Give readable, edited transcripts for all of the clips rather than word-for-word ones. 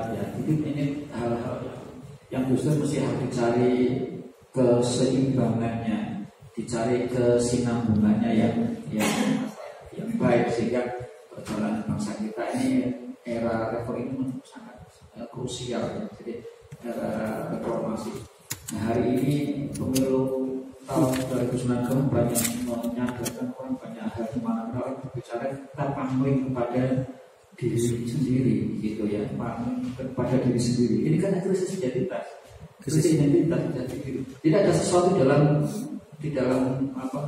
ya. Ini hal-hal yang justru mesti harus dicari keseimbangannya, dicari kesinambungannya yang baik, sehingga perjalanan bangsa kita ini era reformasi sangat krusial ya. Jadi era reformasi. Nah, hari ini pemilu tahun 2019 banyak menyadarkan orang, banyak hal di mana orang berbicara kita pangling kepada diri sendiri gitu ya, pangling kepada diri sendiri. Ini kan krisis identitas. Krisis identitas tidak ada sesuatu di dalam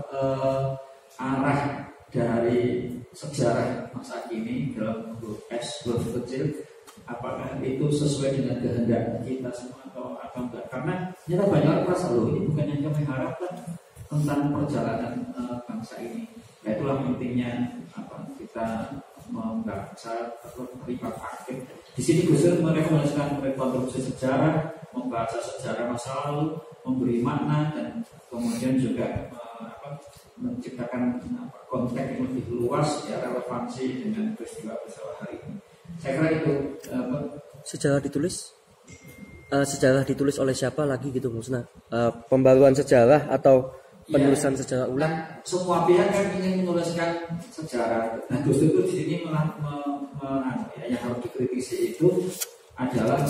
arah dari sejarah masa kini dalam huruf S, huruf kecil, apakah itu sesuai dengan kehendak kita semua atau enggak? Karena ternyata banyak orang merasa loh, ini bukan yang kami harapkan tentang perjalanan bangsa ini. Ya, itulah pentingnya kita membaca atau terlibat aktif. Di sini Gus Dur merekomendasikan rekonstruksi sejarah, membaca sejarah masa lalu, memberi makna, dan kemudian juga menciptakan konteks yang lebih luas ya, relevansi dengan peristiwa hari ini. Saya kira itu. Sejarah ditulis oleh siapa lagi gitu maksudnya? Pembaruan sejarah atau penulisan sejarah ulang? Semua pihak kan ingin menuliskan sejarah. Nah, Gus Dur di sini yang harus dikritisi itu adalah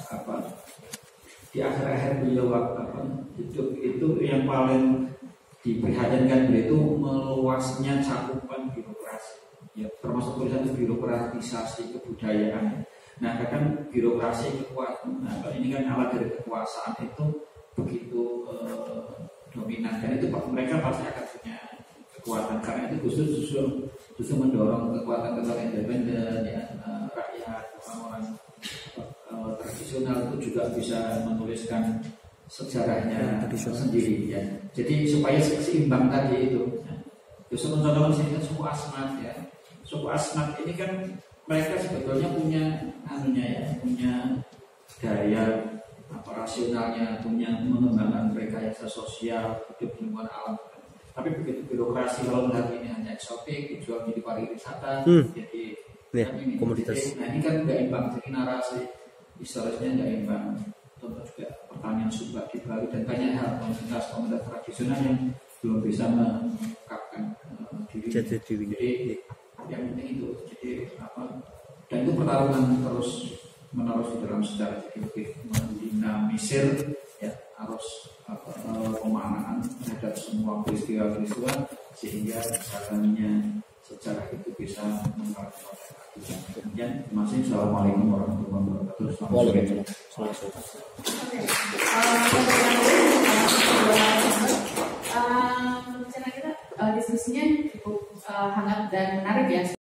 di akhir-akhir beliau hidup itu yang paling diprihatinkan beliau itu meluasnya cakupan birokrasi, ya, termasuk tulisan birokratisasi kebudayaan. Nah, kadang birokrasi kekuasaan, ini kan alat dari kekuasaan itu begitu dominan, dan itu mereka pasti akan punya kekuatan. Karena itu justru mendorong kekuatan independen, ya, rakyat, orang-orang tradisional itu juga bisa menuliskan sejarahnya sendiri ya. Jadi supaya seimbang tadi itu. Justru mencontohkan sini kan suku Asmat ya. Suku Asmat ini kan mereka sebetulnya punya punya daya rasionalnya, punya mengembangkan rekayasa sosial, hidup di luar alam. Tapi begitu birokrasi lalu melihat ini hanya eksotik, dijual menjadi pariwisata, jadi komoditas. Nah, ini kan nggak imbang, jadi narasi historisnya nggak imbang. Contoh juga pertanian subak di Bali dan banyak hal komunitas tradisional yang belum bisa mengungkapkan diri. Jadi yang penting itu, dan itu pertarungan terus menerus di dalam sejarah, jadi lebih mendinamisir ya, harus pemaknaan terhadap semua peristiwa sehingga jalannya sejarah itu bisa mengkaitkan. Kemudian masih Assalamualaikum warahmatullahi wabarakatuh. Waalaikumsalam. Diskusinya cukup hangat dan menarik ya.